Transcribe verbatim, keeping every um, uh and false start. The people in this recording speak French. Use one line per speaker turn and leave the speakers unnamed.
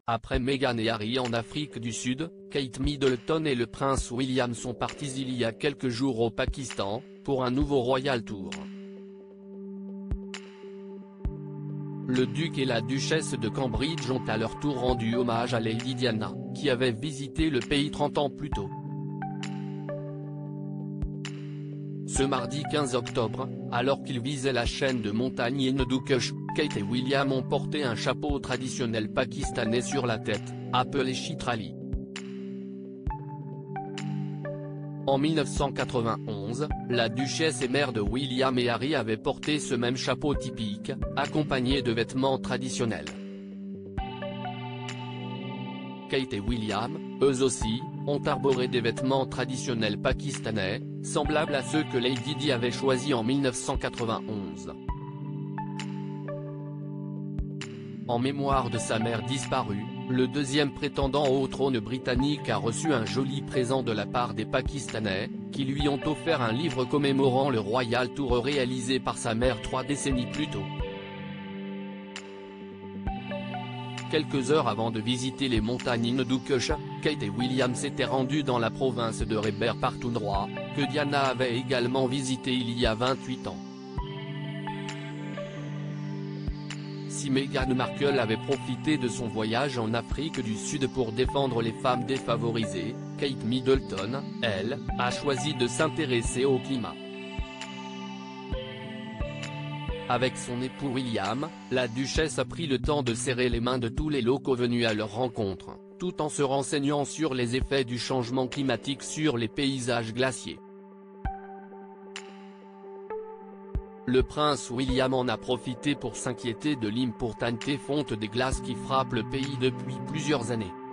Après Meghan et Harry en Afrique du Sud, Kate Middleton et le prince William sont partis il y a quelques jours au Pakistan, pour un nouveau Royal Tour. Le duc et la duchesse de Cambridge ont à leur tour rendu hommage à Lady Diana, qui avait visité le pays trente ans plus tôt. Ce mardi quinze octobre, alors qu'ils visaient la chaîne de montagnes Hindu Kush, Kate et William ont porté un chapeau traditionnel pakistanais sur la tête, appelé Chitrali. En mille neuf cent quatre-vingt-onze, la duchesse et mère de William et Harry avait porté ce même chapeau typique, accompagné de vêtements traditionnels. Kate et William, eux aussi, ont arboré des vêtements traditionnels pakistanais, semblables à ceux que Lady Di avait choisis en mille neuf cent quatre-vingt-onze. En mémoire de sa mère disparue, le deuxième prétendant au trône britannique a reçu un joli présent de la part des Pakistanais, qui lui ont offert un livre commémorant le Royal Tour réalisé par sa mère trois décennies plus tôt. Quelques heures avant de visiter les montagnes Hindu Kush, Kate et William s'étaient rendus dans la province de Khyber Pakhtunkhwa, que Diana avait également visité il y a vingt-huit ans. Si Meghan Markle avait profité de son voyage en Afrique du Sud pour défendre les femmes défavorisées, Kate Middleton, elle, a choisi de s'intéresser au climat. Avec son époux William, la duchesse a pris le temps de serrer les mains de tous les locaux venus à leur rencontre, tout en se renseignant sur les effets du changement climatique sur les paysages glaciers. Le prince William en a profité pour s'inquiéter de l'importante fonte des glaces qui frappe le pays depuis plusieurs années.